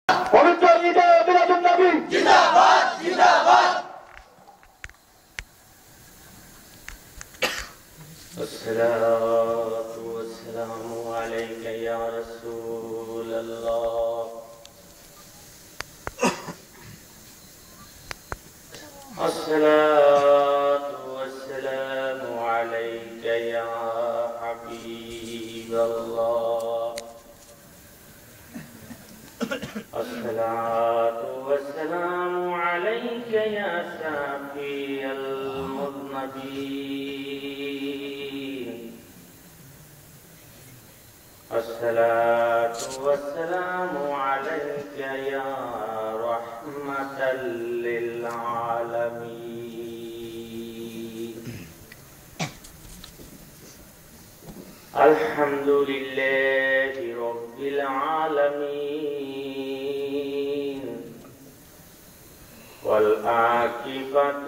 পবিত্র ঈদে মিলাদুন নবী জিন্দাবাদ জিন্দাবাদ। الصلاة والسلام عليك يا رسول الله. الصلاة والسلام عليك يا حبيب الله. الصلاة والسلام عليك يا شافي المذنبين. الصلاة والسلام عليك يا رحمة للعالمين. الحمد لله رب العالمين والعاقبة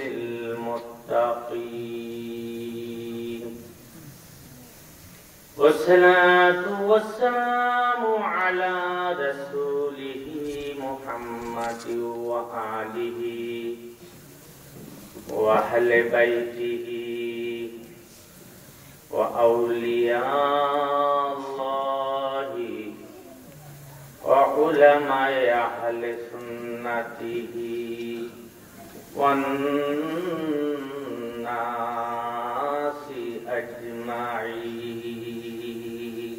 للمتقين والصلاة والسلام على رسوله محمد وآله وأهل بيته وأولياء الله وعلماء أهل سنته والناس أجمعين.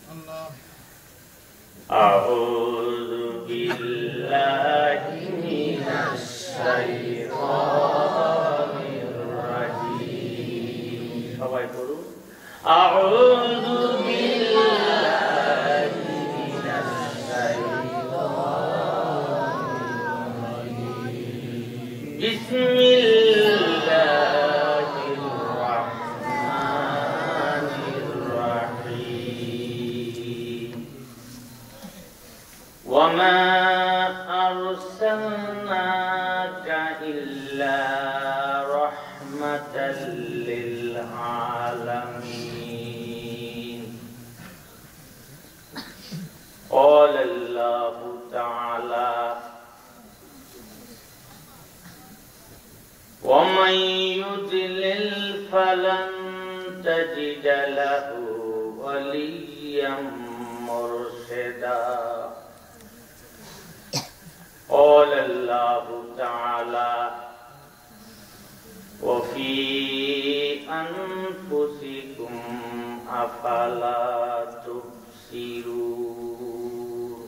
أعوذ بالله من الشيطان الرجيم. أعوذ بالله من الشيطان الرجيم. بسم الله الرحمن الرحيم. وما أرسلناك إلا رحمة للعالمين. قال الله تعالى: ومن يضلل فلن تجد له وليا مرشدا. قال الله تعالى: وفي أنفسكم أفلا تبصرون.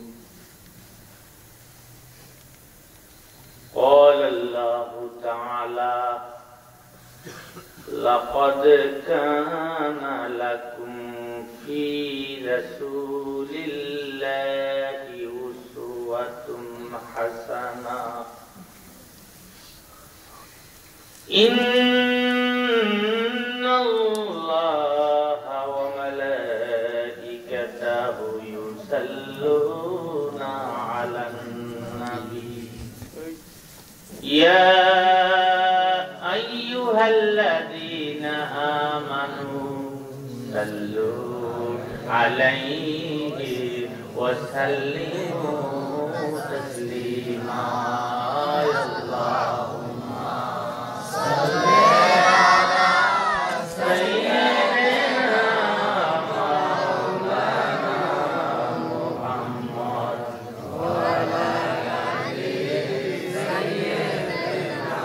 قال الله تعالى: لقد كان لكم في رسول الله أسوة حسنة. إن الله وملائكته يصلون على النبي يا أيها الذين آمنوا صلوا عليه وسلموا تسليما. اللهم صل على سيدنا مولانا محمد وعلى آل سيدنا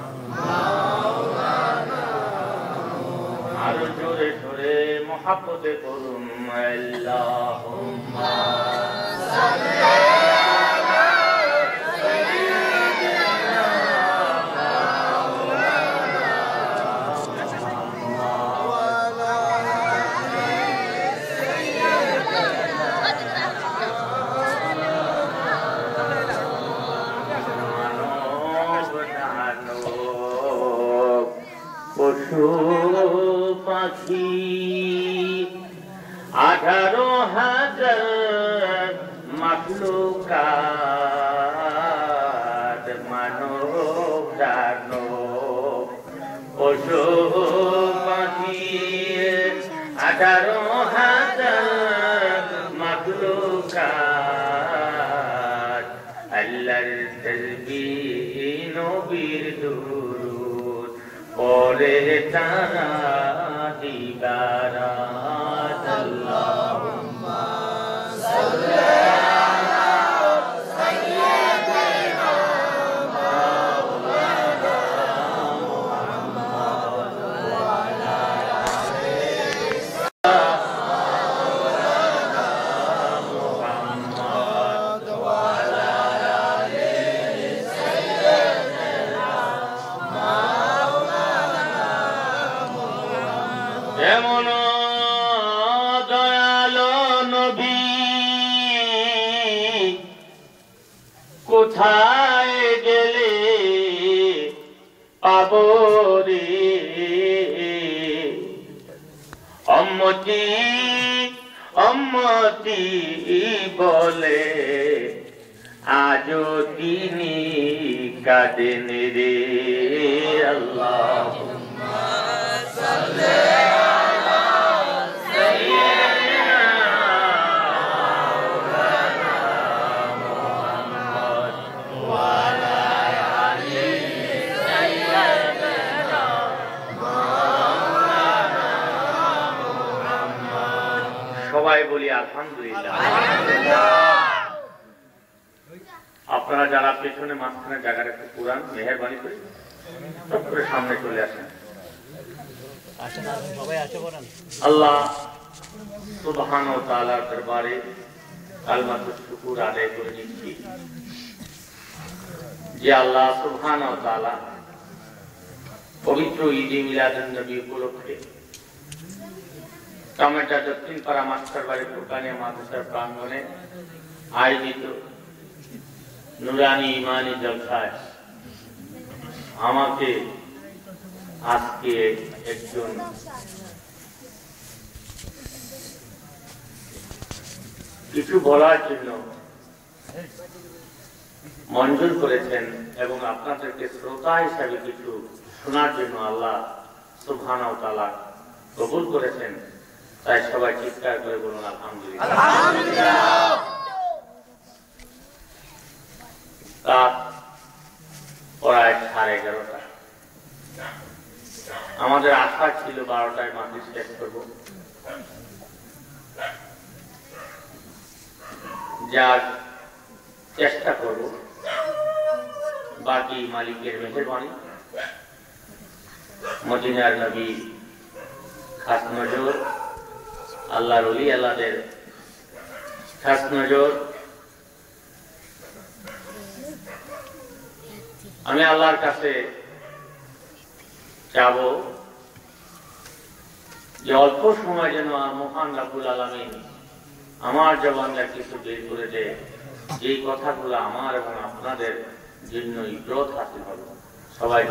مولانا. আরো জোরে জোরে মহব্বতে করুন আল্লাহুম্মা সাল্লি পাখি 18,000 মাখলুকাত মানব দানব পশু পাখি 18,000 মাখলুকাত তাসবিহ নবীর দুরূদ পড়ে তারা দিবারাত আল্লাহুম্মা সাল্লি এমন দয়ালো নবী কোথায় গেলে পাবো রে অম্মতি অম্মতি বলে আজও তিনি কাঁদেন রে আল্লাহুম্মা সাল্লি সবাই বলি আলহামদুলিল্লাহ। আপনারা যারা পেছনে মাঝখানে জায়গাটা একটু পুরান মেহেরবানি করে সব করে সামনে চলে আসেন। আল্লাহ সুবহানাহু ওয়া তাআলার দরবারে কালমাতুশ শুকর আদায় করে নিচ্ছি যে আল্লাহ সুবহানাহু ওয়া তাআলা পবিত্র ঈদে মিলাদুন নবী উপলক্ষে টমেটা দক্ষিণ পাড়া মাস্টার বাড়ি ফুরকানিয়া মাদ্রাসার প্রাঙ্গণে আয়োজিত নুরানি ইমানি জলসায় আমাকে আজকে একজন কিছু বলার জন্য মঞ্জুর করেছেন এবং আপনাদেরকে শ্রোতা হিসাবে কিছু শোনার জন্য আল্লাহ সুবহানাহু ওয়া তাআলা কবুল করেছেন। তাই সবাই চিৎকার করে বলুন আলহামদুলিল্লাহ। রাত প্রায় 11:30। আমাদের আশা ছিল 12টায় মাহফিল শেষ করব, যার চেষ্টা করব, বাকি মালিকের মেহেরবানি। মদিনার নবী খাস নজর, আল্লাহর ওলি আল্লাহদের খাস নজর। আমি আল্লাহর কাছে চাব যে অল্প সময় যেন মহান রাব্বুল আলামিন আমার জবানটা কিছু বের করে দেয়, যেই কথাগুলো আমার এবং আপনাদের জন্য ইবরত হাসিল হবে। সবাই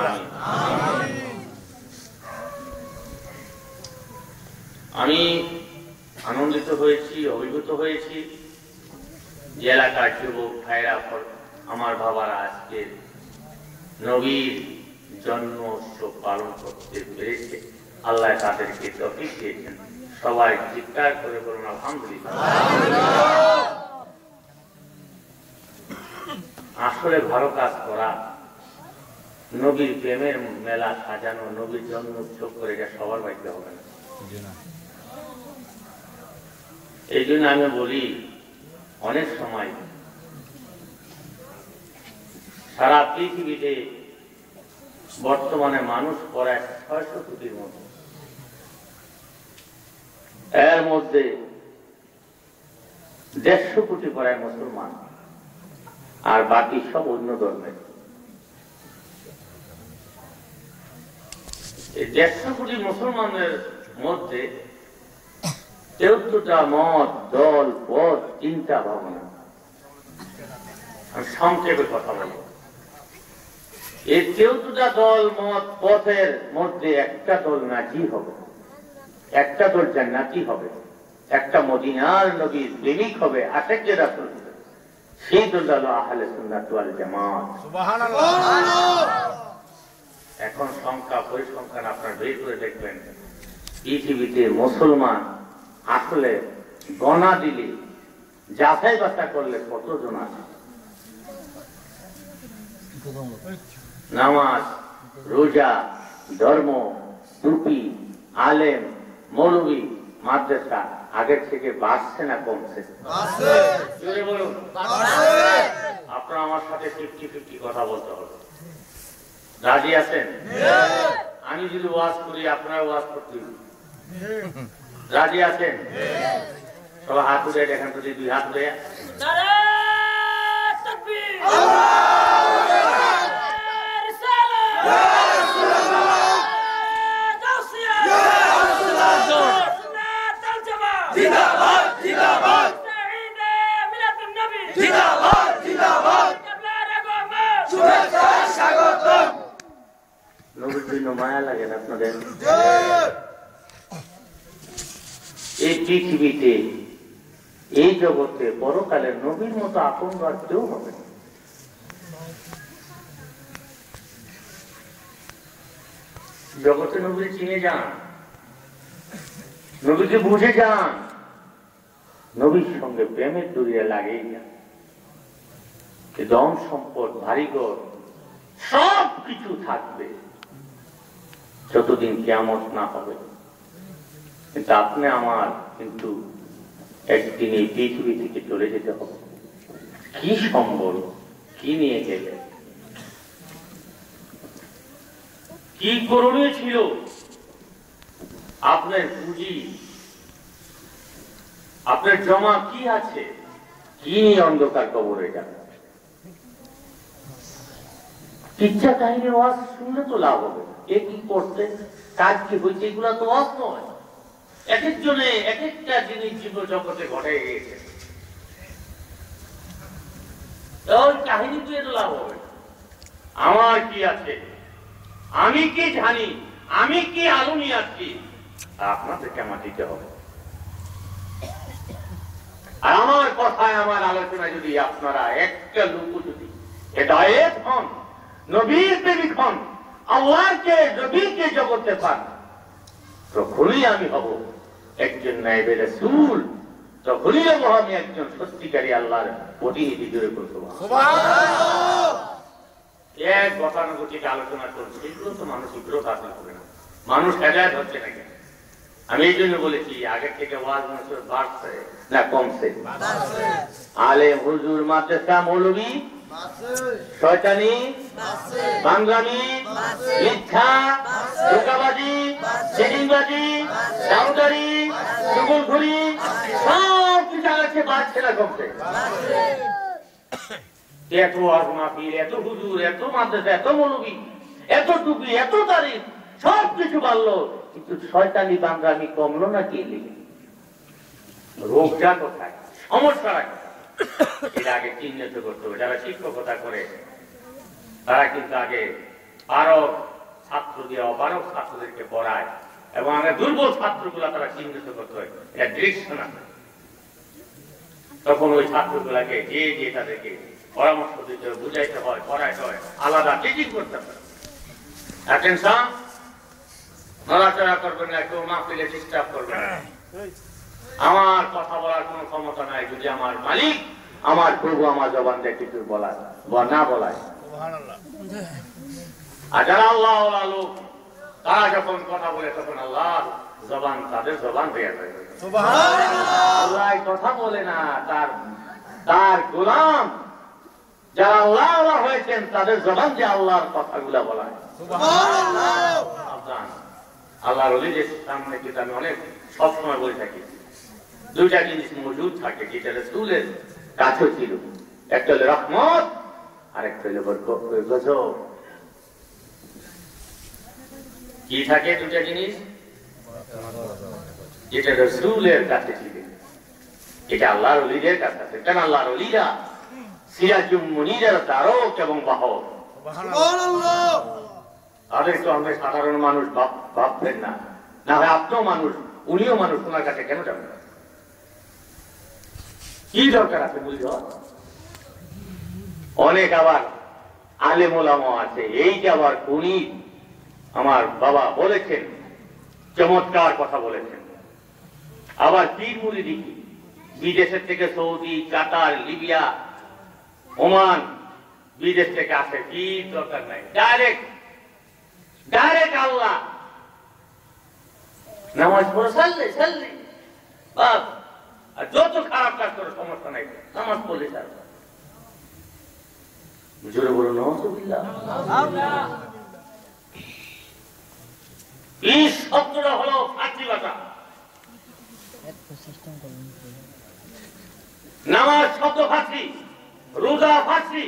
আমি আনন্দিত হয়েছি, অভিভূত হয়েছি যে এলাকার যুবক ভাইরা আমার বাবারা আজকে নবীর জন্ম উৎসব পালন করতে পেরেছে। আল্লাহ তাদেরকে তৌফিক দিয়েছেন। সবাই চিৎকার করে বলুন আলহামদুলিল্লাহ। আসলে ভালো কাজ করা, নবীর প্রেমের মেলা সাজানো, নবীর জন্ম উৎসব করে এটা সবার বাড়িতে হবে না। এই জন্য আমি বলি, অনেক সময় সারা পৃথিবীতে বর্তমানে মানুষ প্রায় 600 কোটির মতো, এর মধ্যে 150 কোটি প্রায় মুসলমান, আর বাকি সব অন্য ধর্মের। এই 150 কোটি মুসলমানের মধ্যে 73টা মত, দল, পথ, চিন্তা ভাবনা। আমি সংক্ষেপে কথা বলবো। এই 73টা দল, মত, পথের মধ্যে একটা দল নাজি হবে, একটা দল জান্নাতি হবে, একটা মদিনার নবীর প্রেমিক হবে, আশিকে রাসূল হবে। সেই দল হলো আহলে সুন্নাত ওয়াল জামাত। সুবহানাল্লাহ। এখন সংখ্যা পরিসংখ্যান আপনারা বের করে দেখবেন, পৃথিবীতে মুসলমান আসলে গণা দিলে, যাচাই বাছাই করলে কতজন আছে। নামাজ, রোজা, ধর্ম, টুপি, আলেম, মৌলবী, মাদ্রাসা আগের থেকে বাড়ছে না কমছে? জোরে বলুন। আপনারা আমার সাথে 50-50 কথা বলতে হবে। রাজি আছেন? আমি যদি ওয়াজ করি আপনারা ওয়াজ করতে রাজি আছেন? সবাই হাত উঠে দেখেন তো, 2 হাত উঠে। নবীর জন্য মায়া লাগে না আপনাদের? এই পৃথিবীতে, এই জগতে পরকালের নবীর মতো আপন আর কেউ হবে না। জগতে নবীর চিনে যান, নবীকে বুঝে যান, নবীর সঙ্গে প্রেমের দড়িয়া লাগিয়ে যান। ধন সম্পদ, বাড়িঘর সব কিছু থাকবে যতদিন কিয়ামত না হবে, কিন্তু আপনি আমার কিন্তু একদিন এই পৃথিবী থেকে চলে যেতে হবে। কি সম্বল, কি নিয়ে গেলে, কি করণীয় ছিল আপনার পুঁজি, আপনার জমা কি আছে, কি নিয়ে অন্ধকার কবরে যাবে? কিচ্ছা কাহিনীর ওয়াজ শুনলে তো লাভ হবে। এ কি করতে, কাজ কি হয়েছে, এগুলা তো ওয়াজ নয়। এক একজনে এক একটা জিনিস জীবন জগতে ঘটে গিয়েছে, ওই কাহিনী তো এত লাভ হবে। আমার কি আছে, আমি কি জানি, আমি কি আলমী আছি, আপনাদেরকে আমার দিতে হবে। আর আমার কথায়, আমার আলোচনায় যদি আপনারা একটা লোক যদি হেদায়েত হন, নবীর প্রেমিক হন, আল্লাহকে নবীকে জগতে পান, তখনই আমি হব একজন নায়েবে রাসূল, তখনই হব আমি একজন সত্যিকারী আল্লাহর প্রতিনিধি। জোরে বলতে এক গতানুগতিক আলোচনা করছে, এগুলো তো মানসিক গ্রোথ হাসিল হবে না, মানুষ হেদায়েত হচ্ছে না কেন? আমি এই জন্য বলেছি, আগের থেকে ওয়াজ নসিহত বাড়ছে না কমছে? আলেম, হুজুর, মাদ্রাসা, মৌলবী, শয়তানি, বাংলামি, মিথ্যা, ধোঁকাবাজি, চিটিংবাজি, দাউদারি, চুগলখড়ি সব কিছু আছে, বাড়ছে না কমছে? এত ওয়াজ মাহফিল, এত হুজুর, এত মাদ্রাসা, এত মৌলবী, এত টুপি, এত তারিখ, সব কিছু বাড়লো, কিন্তু শয়তানি বাংলামি কমলো না? কি রোগটা কোথায়, সমস্যা এটা আগে চিহ্নিত করতে হবে। যারা শিক্ষকতা করে তারা কিন্তু আগে পারক ছাত্র দিয়ে অপারক ছাত্রদেরকে পড়ায়, এবং আগে দুর্বল ছাত্রগুলা তারা চিহ্নিত করতে হয়, এটা ডিরেকশন আছে। তখন ওই ছাত্রগুলাকে যে যে তাদেরকে পরামর্শ দিতে হয়, বুঝাইতে হয়, পড়াইতে হয়, আলাদা টিচিং করতে হয়। অ্যাটেনশন, নড়াচড়া করবেন না, কেউ মাহফিলে ডিস্টার্ব করবেন না। আমার কথা বলার কোন ক্ষমতা নাই যদি আমার মালিক, আমার প্রভু আমার জবান দিয়ে কিছু বলায় বা না বলায়। আর যারা আল্লাহ লোক, তারা যখন কথা বলে তখন আল্লাহ জবান তাদের জবান হয়ে যায়। আল্লাহ কথা বলে না, তার গোলাম যারা আল্লাহ হয়েছেন তাদের জবান দিয়ে আল্লাহর কথাগুলা বলায়। আল্লাহর ওলিদের সামনে কিন্তু আমি অনেক সবসময় বলে থাকি, দুইটা জিনিস মজুদ থাকে যেটা রাসূলের কাছে ছিল, একটা হলো রহমত আর একটা হলো গজব। কি থাকে দুটা জিনিস যেটা রাসূলের কাছে ছিল, এটা আল্লাহর ওলিদের কাছে আছে। কেন আল্লাহর ওলিরা সিরাজুম মুনীরের তারক এবং বাহর, তাদের তো আমরা সাধারণ মানুষ ভাববেন না, না হয় আপনিও মানুষ, উনিও মানুষ, ওনার কাছে কেন যাবেন? কি দরকার আছে বুঝল? অনেক আবার আলেম ওলামা আছে, এই যে আবার উনি আমার বাবা বলেছেন, চমৎকার কথা বলেছেন। আবার পীর মুরিদি বিদেশের থেকে সৌদি, কাতার, লিবিয়া, ওমান, বিদেশ থেকে আসে, কি দরকার নাই, ডাইরেক্ট আল্লাহ নামাজ পড়ে সাল্লে বাস। আর যত খারাপ কাজ করে সমস্যা নাই, নামাজ পড়লে ছাড়বে। জোরে বলুন নাউযুবিল্লাহ। এই শব্দটা হলো ফার্সি ভাষা। নামাজ শব্দ ফার্সি, রোজা ফার্সি।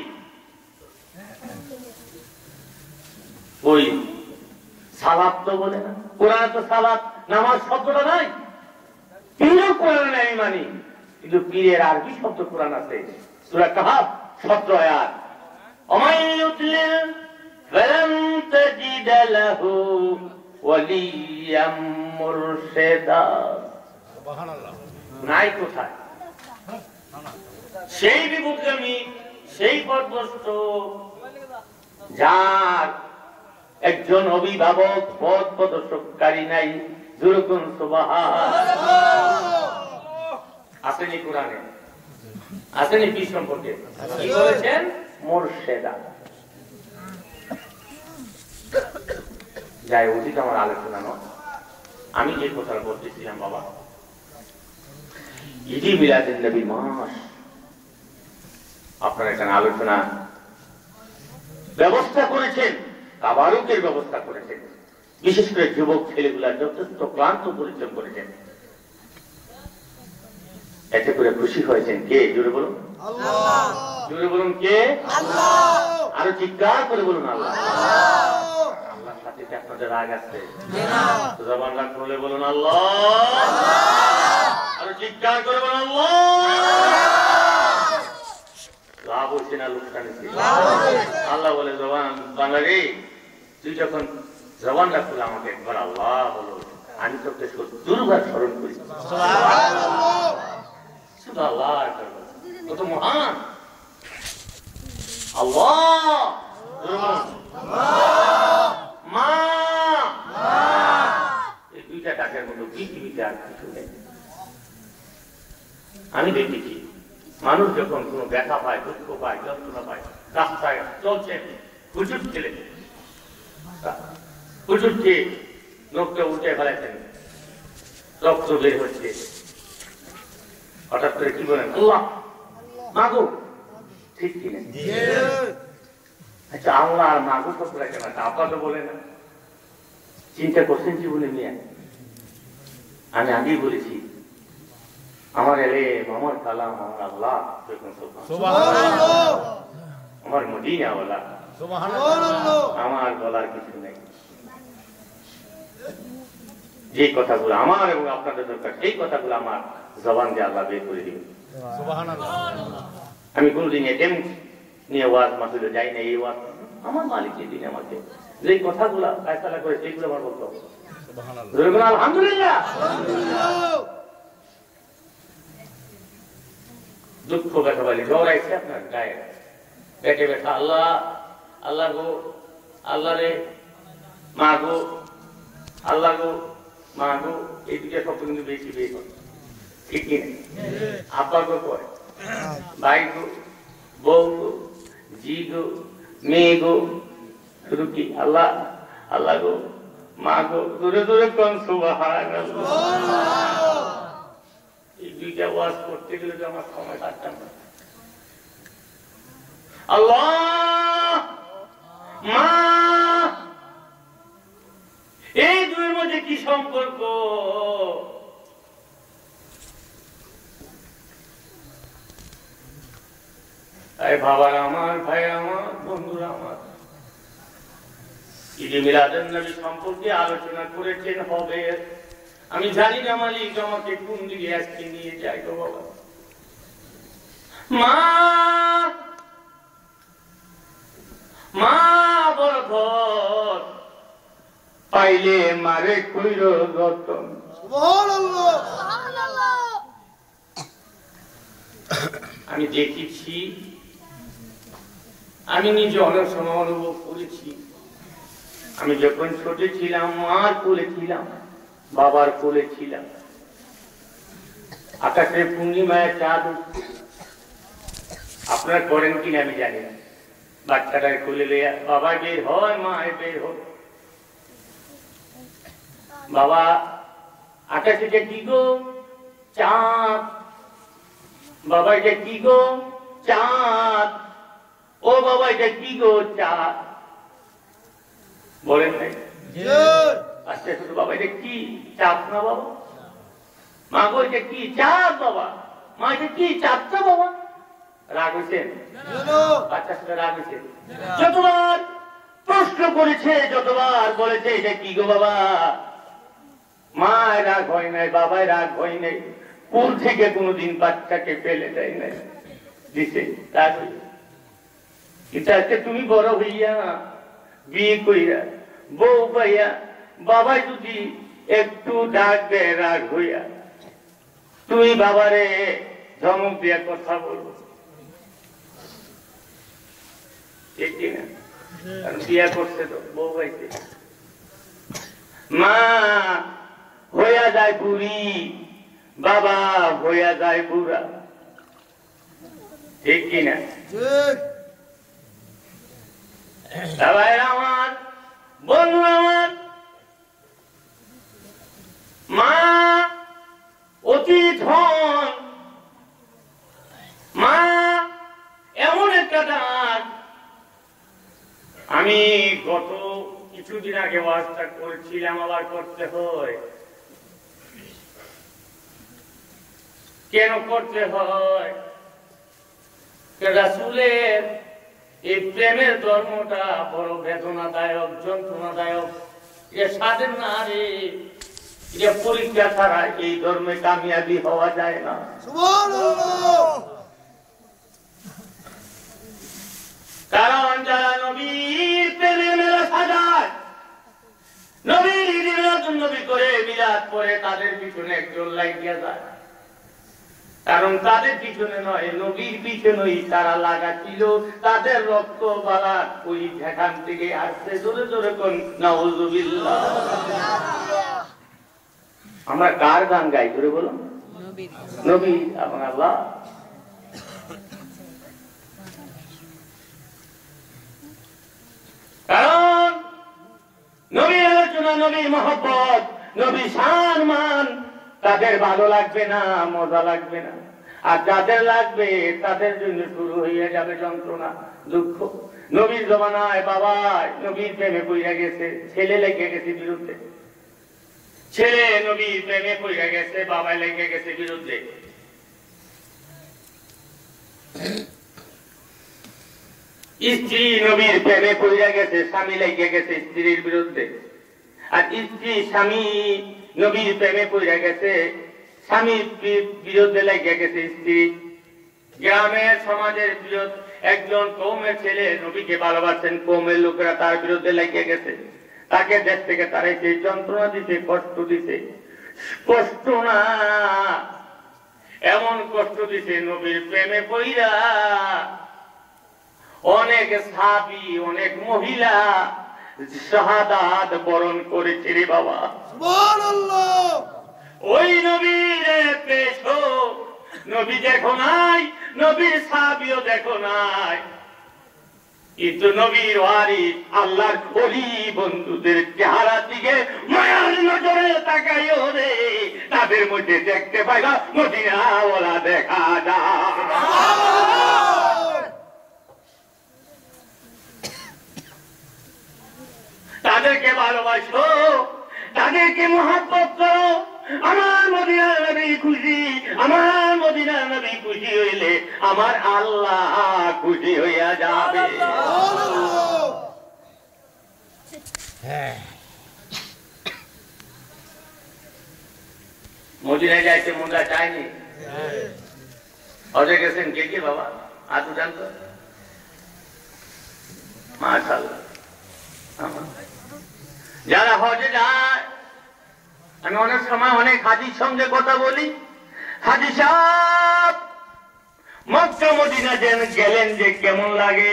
ওই সালাত তো বলে না, কোরআন তো সালাত, নামাজ শব্দটা নাই। পীরও কোরআন নাই মানি, কিন্তু পীরের আরবি শব্দ কোরআন আছে। সূরা কাহফ 17 আয়াত। ওমাই ইউতলিল ফালাম তাজিদ লাহু ওয়ালিয়াম মুরশিদা। সুবহানাল্লাহ। নাই কোথায় সেই বিপদগামী, সেই পথভ্রষ্ট যার একজন অভিভাবক, পথ প্রদর্শককারী নাই। যেরকম আসেনি কোরআনে, আসেনি পীর সম্পর্কে কি বলেছেন? মুরশেদা। যাই উচিত আমার আলোচনা নয়। আমি যে কথা বলতেছিলাম বাবা, ঈদে মিলাদুন নবী মাস, আপনারা এখানে আলোচনা ব্যবস্থা করেছেন, তাবারুকের ব্যবস্থা করেছেন। বিশেষ করে যুবক ছেলেগুলা যথেষ্ট ক্লান্ত পরিশ্রম করেছেন। এতে করে খুশি হয়েছেন কে? জোরে বলুন আল্লাহ। জোরে বলুন কে? আল্লাহ। আরো চিৎকার করে বলুন আল্লাহ। আল্লাহর সাথে কি আপনাদের রাগ আছে? না। জবান রাগ করলে বলুন আল্লাহ। আরো চিৎকার করে বলুন আল্লাহ। লাভ হচ্ছে না লোকসান? আল্লাহ বলে জবান বাংলা রে, তুই যখন জবানটা খুলে আমাকে একবার আল্লাহ বলো, আমি তোকে 70 বার স্মরণ করি। শুধু আল্লাহ কত মহান আল্লাহ। মা, এই দুইটা ডাকের মধ্যে পৃথিবীতে আর কিছু নেই। আমি দেখেছি মানুষ যখন কোন ব্যথা পায়, দুঃখ পায়, যন্ত্রণা পায়, রাস্তায় চলছে, হুজুর ছেলে হুজুরকে লোকটা উঠে ফেলাইছেন, রক্ত বের হচ্ছে, হঠাৎ করে কি বলেন? আল্লাহ মাগো। ঠিক কিনা? আচ্ছা, আল্লাহ আর মাগো তো কেন আপা তো বলে না? চিন্তা করছেন জীবনে নিয়ে? আমি আগেই বলেছি, আমার এলেম, আমার কালাম, আমার আল্লাহ, আমার মদিনাওয়ালা, আমার বলার কিছু নেই। যে কথাগুলো আমার এবং আপনাদের দরকার, সেই কথাগুলো আমার জবান দিয়ে আল্লাহ বের করে দিবেন। আমি কোনদিন এটেম নিয়ে ওয়াজ মাহফিলে যাই না। এই ওয়াজ আমার মালিক যেদিন আমাকে যে কথাগুলো ফয়সালা করে সেগুলো আমার বলতে হবে। আলহামদুলিল্লাহ। দুঃখ ব্যথা বলে জ্বর আইছে আপনার গায়ে, পেটে ব্যথা, আল্লাহ আল্লাহ গো, আল্লাহ রে, মা গো, আল্লাহ গো, মা গো, এই দুটো শব্দ কিন্তু বেশি বেশি করে। ঠিক কিনা? আব্বা গো কয়, ভাই গো, বউ গো, জি গো, মেয়ে গো, শুধু কি আল্লাহ আল্লাহ গো, মা গো, দূরে দূরে কোন সুবহানাল্লাহ। এই দুইটা ওয়াজ করতে গেলে তো আমার সময় কাটতাম না। আল্লাহ, মা, এই দুইয়ের মধ্যে কি সম্পর্ক? বাবার আমার, ভাই আমার, বন্ধুরা আমার, ঈদে মিলাদুন নবী সম্পর্কে আলোচনা করেছেন হবে। আমি জানি না মালিক আমাকে কোন দিকে আজকে নিয়ে যায় গো বাবা। মা, মা বরকত পাইলে মারে কইর যতন। সুবহানাল্লাহ। আমি দেখেছি, আমি নিজে অনেক সময় অনুভব করেছি। আমি যখন ছোট ছিলাম, মার কোলে ছিলাম, বাবার কোলে ছিলাম, আকাশের পূর্ণিমায় চাঁদ উঠছে। আপনারা করেন কিনা আমি জানি না, বাচ্চাটার খুলে লিয়া বাবা বের হয়, মা বের হয়। বাবা আকাশে যে কি গো? চাঁদ। বাবা এটা কি গো? চাঁদ। ও বাবা এটা কি গো? চাঁদ। বলেন নাই? আচ্ছা শুধু বাবা এটা কি? চাঁদ না বাবা? মা গো এটা কি? চাঁদ বাবা। মা এটা কি? চাঁদটা বাবা। রাগ হয়েছেন? বাচ্চার সাথে রাগ হয়েছে? যতবার প্রশ্ন করেছে, যতবার বলেছে এটা কি গো বাবা, মায় রাগ হয় নাই, বাবায় রাগ হয় নাই, কোল থেকে কোনোদিন বাচ্চাকে ফেলে দেয় নাই, দিছে রাগ হইয়া। কিন্তু আজকে তুমি বড় হইয়া বিয়ে কইরা বউ পাইয়া বাবাই যদি একটু ডাক দেয় রাগ হইয়া, তুমি বাবারে ধমক দিয়া কথা বলবো, ঠিক কিনা? কারণ বিয়া করছে তো, বউ পাইছে। মা হইয়া যায় বুড়ি, বাবা হইয়া যায় বুড়া, ঠিক কিনা? সবাই আমার বন্ধু আমার, মা অতি ধন, মা এমন একটা ডাক। আমি গত কিছুদিন আগে ওয়াজটা করছিলাম, আবার করতে হয়। কেন করতে হয়? রাসূলের এই প্রেমের ধর্মটা বড় বেদনাদায়ক, যন্ত্রণাদায়ক। এ সাধের না রে, এটা পরীক্ষা ছাড়া এই ধর্মে কামিয়াবি হওয়া যায় না। কারণ যারা নবীর প্রেমে মেলা সাজায়, নবীর নবী করে মিলাদ করে, তাদের পিছনে একজন লাগিয়া যায়। কারণ তাদের পিছনে নয়, নবীর পিছনেই তারা লাগা ছিল। তাদের রক্ত বালা ওই যেখান থেকে আসছে, জোরে জোরে কোন নাউযুবিল্লাহ। আমরা কার গান গাই জোরে বলুন? নবী এবং আল্লাহ। কারণ নবীর আলোচনা, নবীর মহব্বত, নবী শান মান, তাদের ভালো লাগবে না, মজা লাগবে না। আর যাদের লাগবে তাদের জন্য শুরু হয়ে যাবে যন্ত্রণা, দুঃখ। নবীর জমানায় বাবা নবীর প্রেমে পইরা গেছে, ছেলে লেগে গেছে বিরুদ্ধে, ছেলে নবীর প্রেমে পইরা গেছে, বাবা লেগে গেছে বিরুদ্ধে। স্ত্রী নবীর প্রেমে পইরা গেছে, স্বামী লেগে গেছে স্ত্রীর বিরুদ্ধে। আর স্ত্রী স্বামী নবীর প্রেমে পইরা গেছে, স্বামীর বিরুদ্ধে লেগে গেছে স্ত্রী। গ্রামের সমাজের বিরোধ, একজন কওমের ছেলে নবীকে ভালোবাসেন, কওমের লোকেরা তার বিরুদ্ধে লেগে গেছে, তাকে দেশ থেকে তারাইছে, যন্ত্রণা দিতে, কষ্ট দিতে। কষ্ট না, এমন কষ্ট দিতে নবীর প্রেমে পইরা অনেক সাহাবী, অনেক মহিলা শাহাদাত বরণ করেছে রে বাবা। সুবহানাল্লাহ। ওই নবীর পেশ নবী দেখো নাই, নবীর সাহাবীও দেখো নাই, কিন্তু নবীর ওয়ারিস আল্লাহর ওলি বন্ধুদের চেহারা দিকে মায়ার নজরে তাকাইও রে, তাদের মধ্যে দেখতে পাইবা মদিনাওয়ালা দেখা যায়। তাদেরকে ভালোবাসো, তাদেরকে মহব্বত করো। আমার মদিনার নবী খুশি, আমার মদিনার নবী খুশি হইলে আমার আল্লাহ খুশি হইয়া যাবে। মদিনায় যাইতে মনটা চায়নি? হজে গেছেন কে কে বাবা? হাত উঠান তো। মাশাআল্লাহ। যারা হজে যায়, আমি অনেক সময় অনেক হাজির সঙ্গে কথা বলি, হাজি সাহেব মক্কা মদিনা গেলেন যে কেমন লাগে?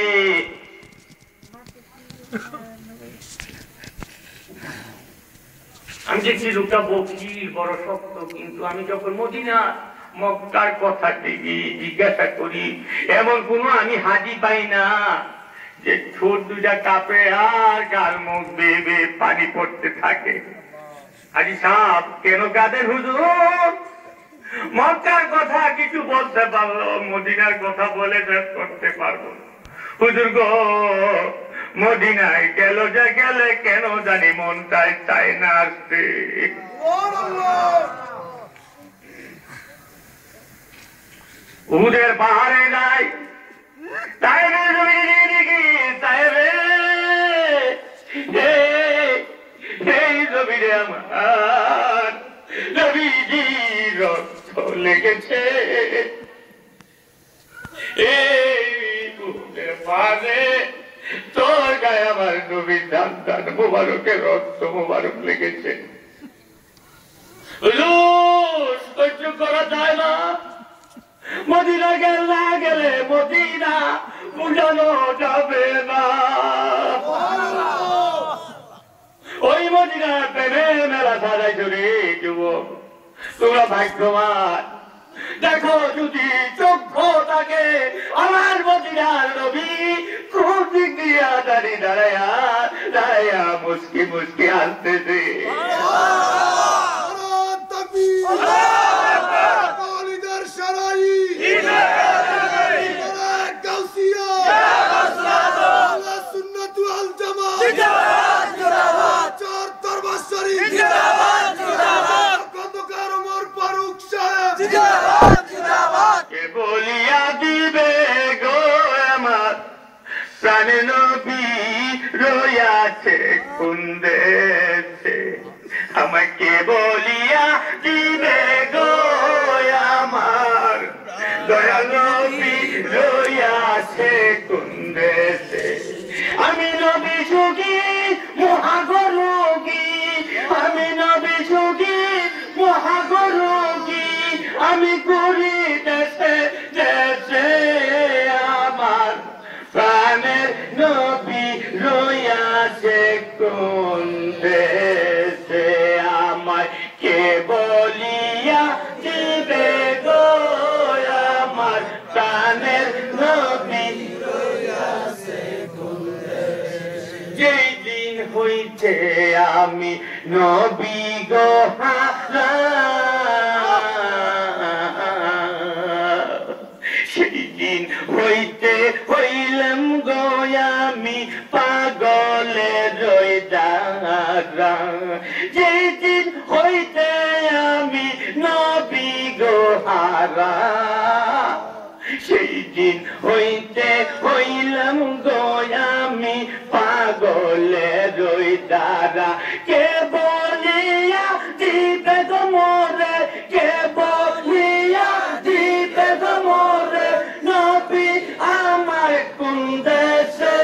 আমি দেখছি লোকটা বকির, বড় শক্ত, কিন্তু আমি যখন মদিনা মক্কার কথা দেখি, জিজ্ঞাসা করি, এমন কোন আমি হাজি পাই না যে ঠোঁট দুটা কাঁপে আর গাল মুখ বেয়ে বেয়ে পানি পড়তে থাকে। হাজি সাহেব কেন কাঁদেন হুজুর? মক্কার কথা কিছু বলতে পারলো, মদিনার কথা বলে শেষ করতে পারবো না। হুজুর গো, মদিনায় গেল যে গেলে কেন জানি মনটাই চায় না আসতে। উহুদের পাহাড়ে নাই তাই এই জমিনে আমার নবীজির রক্ত লেগেছে। এই উহুদের পাহাড়ে তোর গায়ে আমার নবীর দান দান মুবারকের রক্ত মুবারক লেগেছে। সহ্য করা যায় না। মদিনা গেলে মদিনা বুঝানো যাবে না। ওই মদিনা প্রেমে মেলা সাজাই চলে যুবক, তোমরা ভাগ্যবান। দেখো যদি চক্ষু থাকে আমার মদিনার নবী কোন দিক দিয়া দাঁড়িয়ে দাঁড়ায়া দাঁড়ায়া মুসকি মুসকি আসতেছে। বলিয়া দিবে গো আমার প্রাণ নবী রয়াছে কোন দেশে। আমাকে বলিয়া দিবে গো আমার দয়াল নবী রয়াছে কোন দেশে। আমি নবী সুখী মহাগরোগী, আমি নবী সুখী মহাগরোগী, আমি করি দেশে দেশে আমার প্রাণের নবী রয়াছে কোন দেশে। আমায় কে বলিয়া দিবে গো আমার প্রাণের নবী রয়াছে কোন দেশে। যেই দিন হইতে আমি নবী গো হারা, সেই দিন হইতে হইলাম গো আমি পাগলের রইদারা। যেই দিন হইতে আমি নবী গো হারা, সেই দিন হইতে হইলাম গো আমি পাগলের রইদারা। কে বলিয়া দিবে গো মোরে, কে বলিয়া দিবে গো মোরে নবী আমার কোন দেশে।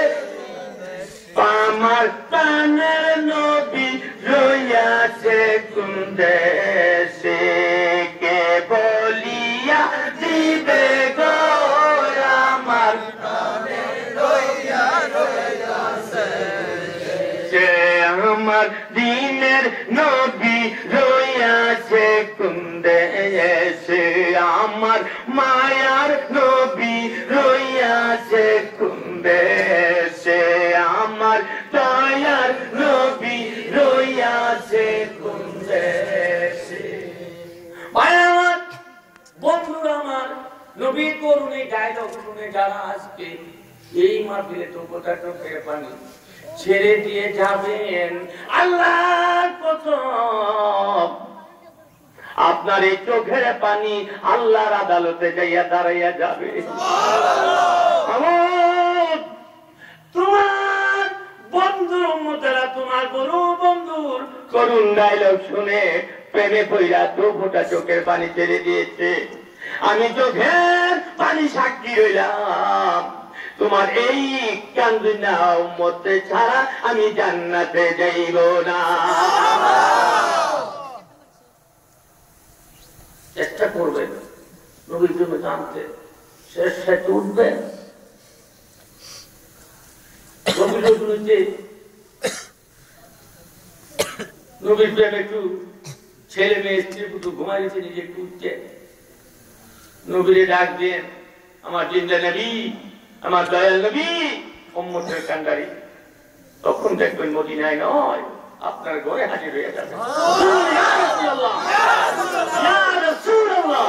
আমার প্রাণের নবী রয়াছে কোন দেশে। কে বলিয়া দিবে গো আমার প্রাণের রয়াছে। সে আমার দিনের নবী রয়াছে কোন দেশে। আমার মায়ার নবী রয়াছে কোন দেশে। আমার দয়ার নবী রয়াছে কোন দেশে। ভাইয়ার বন্ধুরা আমার, নবী করুণে ডায়লগ শুনে যারা আজকে এই মাহফিলে তো গোটা চোখের পানি ছেড়ে দিয়ে যাবেন, আল্লাহর কসম আপনার এই চোখের পানি আল্লাহর আদালতে যাইয়া দাঁড়াইয়া যাবে। তোমার বন্ধুর উম্মতেরা তোমার বড় বন্ধুর করুণ ডায়লগ শুনে প্রেমে পইরা দু ফোঁটা চোখের পানি ছেড়ে দিয়েছে। আমি চোখের পানি সাক্ষী রইলাম, তোমার এই কান্দনা উম্মতে ছাড়া আমি জান্নাতে যাইব না। চেষ্টা করবেন নবীর জন্য জানতে, শেষ শেষ উঠবেন। নবীর প্রেম একটু ছেলে মেয়ে স্ত্রী পুত্র ঘুমাইছে, নিজে একটু উঠছে, নবীরে ডাক দিয়ে আমার জিন্দা নবী, আমার দয়াল নবী, উম্মতের কান্ডারি, তখন দেখবেন মদিনায় নয়, আপনার ঘরে হাজির হয়ে যাবে। ইয়া রাসূলুল্লাহ, ইয়া রাসূলুল্লাহ,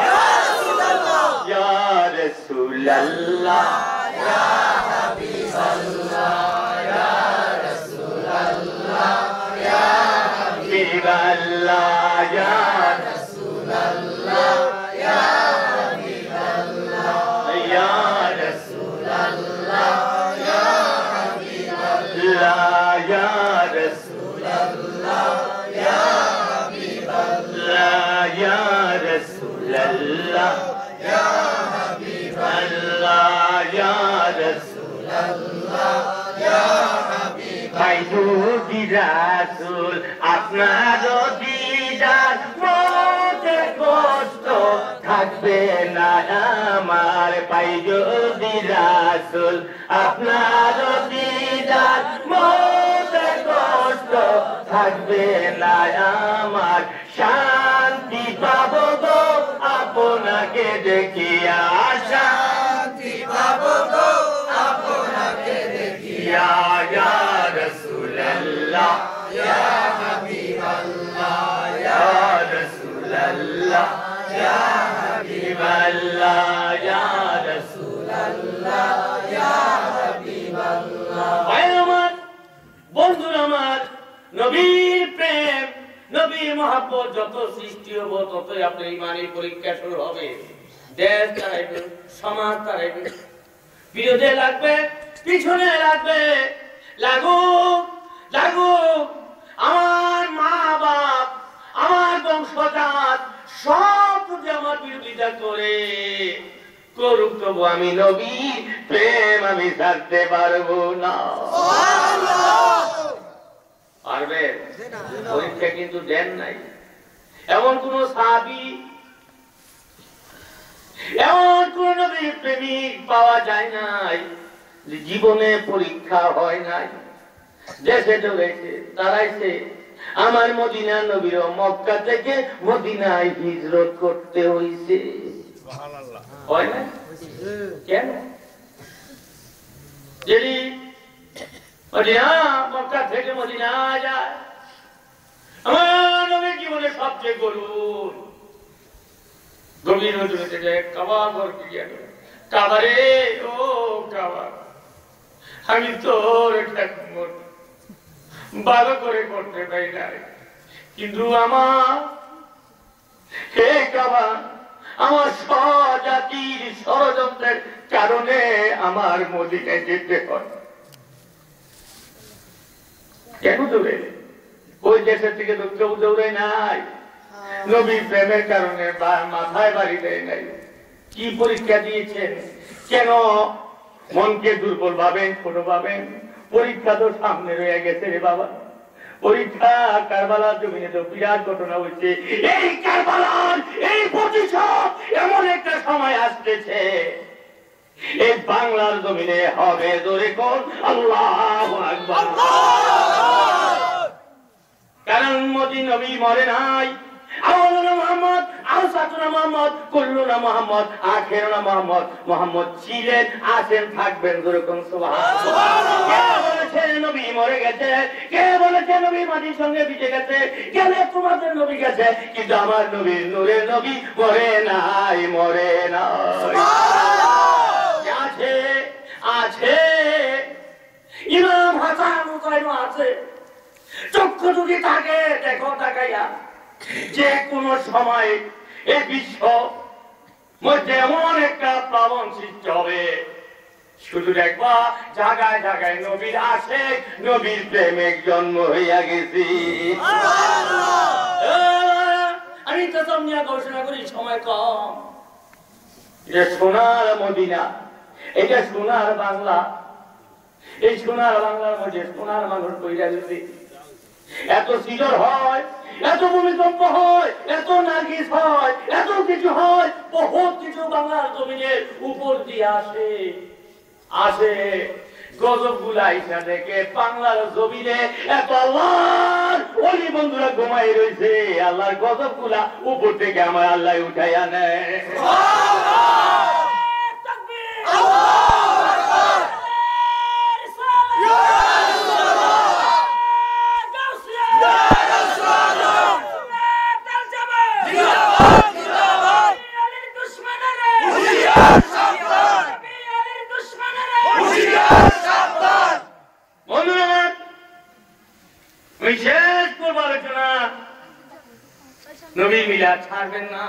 ইয়া রাসূলুল্লাহ, ইয়া হাবিবাল্লাহ, ইয়া রাসূলুল্লাহ, ইয়া হাবিবাল্লাহ, ইয়া রাসূলুল্লাহ, ইয়া হাবিবাল্লাহ, ইয়া রাসূলুল্লাহ, ইয়া হাবিবাল্লাহ, ইয়া রাসূলুল্লাহ, ইয়া হাবিবাল্লাহ, ইয়া রাসূলুল্লাহ, ইয়া হাবিবাল্লাহ, ইয়া রাসূলুল্লাহ, ইয়া হাবিবাল্লাহ। ভাই যদি রাসূল আপনার দিদার মতে কষ্ট থাকবে না আমার, পাই যদি রাসূল আপনার দিদার মতে কষ্ট থাকবে না আমার, শান্তি পাবো গো আপনাকে দেখিয়া, শান্তি পাবো গো আপনাকে দেখিয়া, ইয়া রাসূলুল্লাহ, ইয়া হাবিবাল্লাহ, ইয়া রাসূলুল্লাহ, ইয়া হাবিবাল্লাহ, ইয়া রাসূলুল্লাহ, ইয়া হাবিবাল্লাহ। ভাই আমার, বন্ধুরা আমার, নবীর প্রেম, নবীর মহব্বত যত সৃষ্টি হবো ততই আপনার ইমানের পরীক্ষা শুরু হবে। দেশ চালাইবে, সমাজ চালাইবে, বিরোধে লাগবে, পিছনে লাগবে, লাগুক লাগুক, আমার মা বাপ, আমার বংশজাত সব যদি আমার বিরোধিতা করে করুক, তবু আমি নবীর প্রেম আমি ছাড়তে পারবো না। পারবে? পরীক্ষা কিন্তু দেন নাই। এমন কোন সাহাবী, এমন কোন নবীর প্রেমিক পাওয়া যায় নাই যে জীবনে পরীক্ষা হয় নাই। দেশে চলেছে, তারাইছে, আমার মদিনা নবীর মক্কা থেকে মদিনায় হিজরত করতে হইছে। হয় না? কেন? যদি মদিনা, মক্কা থেকে মদিনা যায়, আমার নবীর জীবনে সবচেয়ে গরুর গভীর হতে যায় কাবা ঘর গিয়ে, কাবারে ও কাবা, আমি তোর ভালো করে করতে পারি নাই, কিন্তু আমার হে কাবা, আমার স্বজাতির ষড়যন্ত্রের কারণে আমার মদিনায় যেতে হয়। কেন দৌড়ে? ওই দেশের থেকে তো কেউ দৌড়ে নাই, নবীর প্রেমের কারণে মাথায় বাড়ি দেয় নাই। কি পরীক্ষা দিয়েছেন? কেন মনকে দুর্বল ভাবেন, ছোট ভাবেন? পরীক্ষা তো সামনে রয়ে গেছে রে বাবা। পরীক্ষা কারবালার জমিনে তো বিরাট ঘটনা হচ্ছে। এই কারবালার এই প্রতিশোধ এমন একটা সময় আসতেছে, এই বাংলার জমিনে হবে। জোরে কোন আল্লাহু আকবার। কারণ মদিনা নবী মরে নাই। আওয়ালুনা মুহাম্মদ, আওসাতুনা মুহাম্মদ, কুল্লুনা মুহাম্মদ, আখিরুনা মুহাম্মদ। মুহাম্মদ ছিলেন, আছেন, থাকবেন। জোরে কোন সুবহানাল্লাহ। কে বলেছে নবী মরে গেছে? কে বলেছে নবী মাটির সঙ্গে মিশে গেছে? কেন তোমাদের নবী গেছে, কিন্তু আমার নবী নূরের নবী মরে নাই, মরে নাই। আছে আছে ইমাম হাসান হুসাইন আছে। চক্ষু যদি থাকে দেখো তাকাইয়া, যে কোন সময় এই বিশ্ব মধ্যে এমন একটা প্লাবন সৃষ্টি হবে, শুধু দেখবা জায়গায় জায়গায় নবীর আশিক, নবীর প্রেমিক জন্ম হইয়া গেছি। আমি তো নিয়ে ঘোষণা করি, সময় কম। এটা সোনার মদিনা, এটা সোনার বাংলা। এই সোনার বাংলার মধ্যে সোনার মানুষ কইরা গেছে। এত সিজর হয়, এত ভূমিকম্প হয়, এত নার্গিস হয়, এত কিছু হয়, বহুত কিছু বাংলার জমিনের উপর দিয়ে আসে আসে। গজব গুলা আইসা দেখে বাংলার জমিনে এত আল্লাহর ওলি বন্ধুরা ঘুমাই রয়েছে। আল্লাহর গজব গুলা উপর থেকে আমার আল্লাহ উঠাইয়া নেয়। নবী মিলাদ ছাড়বেন না।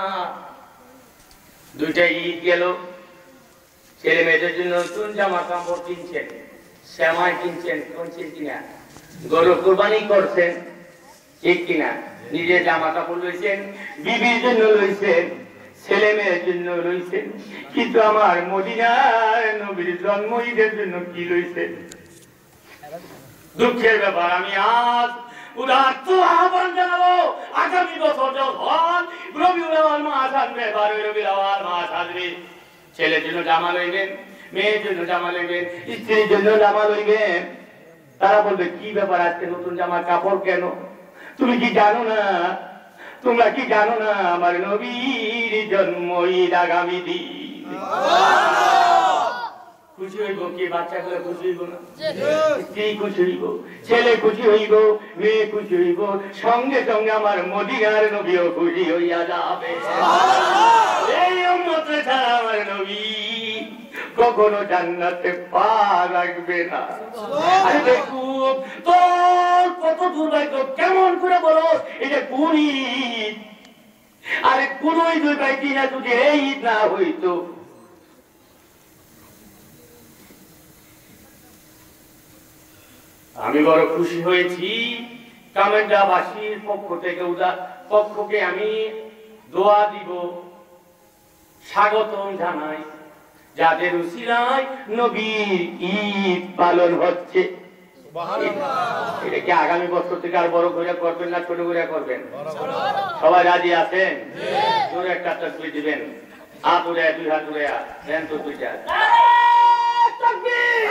দুইটা ঈদ গেল, ছেলে মেয়েদের জন্য নতুন জামা কাপড় কিনছেন, শ্যামাই কিনছেন, কিনছেন কিনা, গরু কোরবানি করছেন, ঠিক কিনা, নিজের জামা কাপড় লইছেন, বিবির জন্য লইছেন, ছেলে মেয়ের জন্য লইছেন, কিন্তু আমার মদিনার নবীর জন্ম ঈদের জন্য কি লইছেন? দুঃখের ব্যাপার। আমি আজ উদাত্ত আহ্বান জানাবো, আগামী বছর যখন রবিউল আউয়াল মাস আসবে, 12 রবিউল আউয়াল মাস আসবে, ছেলের জন্য জামা লইবেন, মেয়ের জন্য জামা লইবেন, স্ত্রীর জন্য জামা লইবেন। তারা বলবে কি ব্যাপার, আজকে নতুন জামা কাপড় কেন? তুমি কি জানো না, তোমরা কি জানো না আমার নবীর জন্ম ঈদ আগামী দিন? খুশি হইব কি? বাচ্চাগুলো খুশি হইব না? স্ত্রী খুশি হইব, ছেলে খুশি হইব, মেয়ে খুশি হইব, সঙ্গে সঙ্গে আমার মদিনার নবীও খুশি হইয়া যাবে। এই উম্মত ছাড়া আমার নবী কখনো জান্নাতে পা রাখবে না। আরে বেকুব, তোর কত দুর্ভাগ্য, কেমন করে বলো এটা কোন ঈদ? আরে কোন ঈদ পাইছি না, যদি এই ঈদ না হইতো। আমি বড় খুশি হয়েছি, কামেন্ডাবাসীর পক্ষকে আমি দোয়া দিব, স্বাগতম জানাই, যাদের উসিলায় নবীর ঈদ পালন হচ্ছে। এটা কি আগামী বছর থেকে আর বড় করে করবেন না ছোট করে করবেন? সবাই রাজি আছেন? জোরে একটা তাকবীর দিবেন, হাত উড়ে, 2 হাত উড়ে দেন তো 2টা তাকবীর।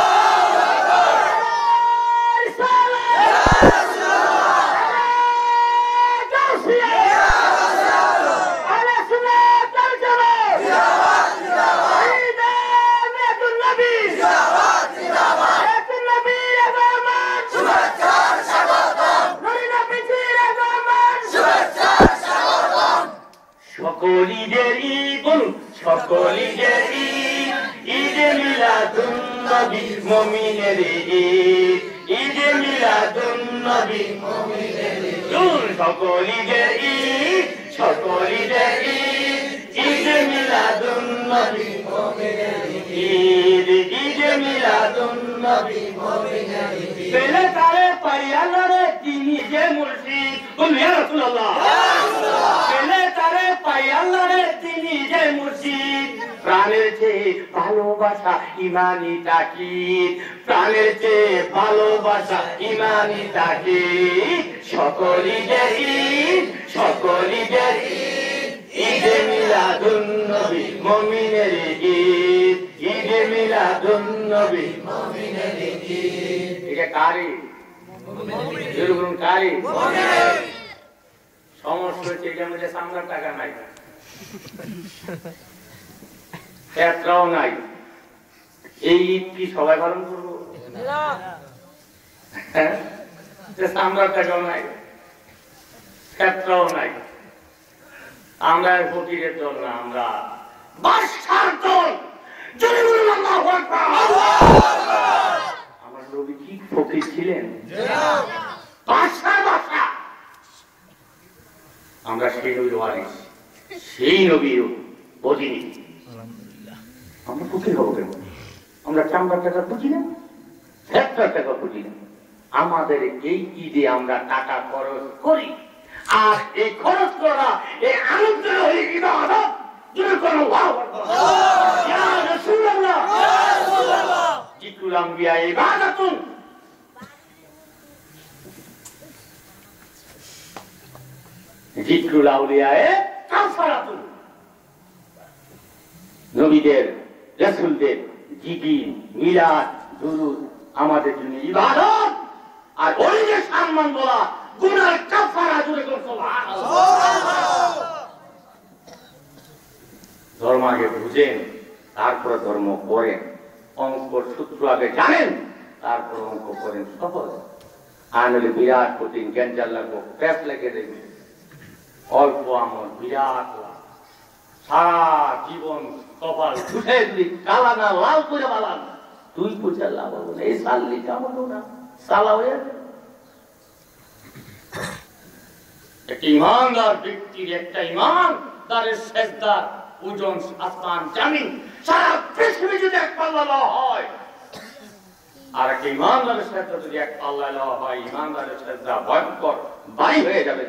সকলিদের ঈদ, সকলিদের ঈদ, ঈদে মিলাদুন নবী মুমিনের ঈদ, ঈদে মিলাদুন নবী মুমিনের ঈদ, সকলিদের ঈদ, সকলিদের ঈদ, ঈদে মিলাদুন নবী মুমিনের ঈদ, ঈদে মিলাদুন নবী মুমিনের ঈদ। পেলে তারে পাইয়ালারে তিনি যে মুর্শিদ, বলুন ইয়া রাসূলুল্লাহ। পেলে তারে পাইয়ালারে তিনি যে মুর্শিদ, প্রাণের চেয়ে ভালোবাসা ইমানি তাকিদ, প্রাণের চেয়ে ভালোবাসা ইমানি তাকিদ। সকলিদের ঈদ, সকলিদের ঈদ, ঈদে মিলাদুন নবী মুমিনের ঈদ, ঈদে মিলাদুন নবী মুমিনের ঈদ। এটা কার ঈদ? যেরকম কার ঈদ? সমস্যা হচ্ছে এটার মধ্যে সামলার টাকা নাই, একটাও নাই। এই ঈদ কি সবাই পালন করবো? সামলার টাকাও নাই, একটাও নাই। আমরা ফকিরের দল না, আমরা বাদশার দল। জোরে বলুন আল্লাহু আকবার। আমার নবী কি ফকির ছিলেন? বাদশার বাদশা। আমরা সেই নবীর ওয়ারিস, সেই নবীর প্রতিনিধি। আমরা ফকির হবো কেন? আমরা চামড়ার টাকা খুঁজি না, ফ্যাক্টর টাকা খুঁজি না। আমাদের এই ঈদে আমরা টাকা খরচ করি, আর এই খরচ করা এই আনন্দ হয়ে ইবাদত। জোরে করো আল্লাহু আকবার। ইয়া রাসূলুল্লাহ, ইয়া রাসূলুল্লাহ। জিকুল আম্বিয়া ইবাদাতুন। জিকুল আউলিয়া কাফারাতুন। নবীদের রাসূলদের জিকির, মিলাদ, দুরূদ আমাদের জন্য ইবাদত, আর ওলিদের সম্মান বলা গুনার কাফারা। জোরে করো সুবহানাল্লাহ। ধর্ম আগে বুঝেন, তারপরে ধর্ম করেন। অঙ্কর সূত্র আগে জানেন, তারপর অঙ্ক করেন সফল। আর নইলে বিরাট কঠিন ক্যান্সার লাগবো, প্যাস লেগে দেবে। অল্প আমল বিরাট লাভ, সারা জীবন কপাল ছুটে দিলি কালা না লাল করে বালান, 2 পয়সা লাভ হবো না। এই সাল্লি কামানো না, সালা হয়ে একটা ইমানদার ব্যক্তির একটা ইমানদারের সেজদার ওজন আসমান জামিন সারা পৃথিবী যদি এক পাল্লা লওয়া হয়, আর একটা ইমানদারের সেজদা যদি এক পাল্লা লওয়া হয়, ইমানদারের সেজদা ভয়ঙ্কর বাড়ি হয়ে যাবে।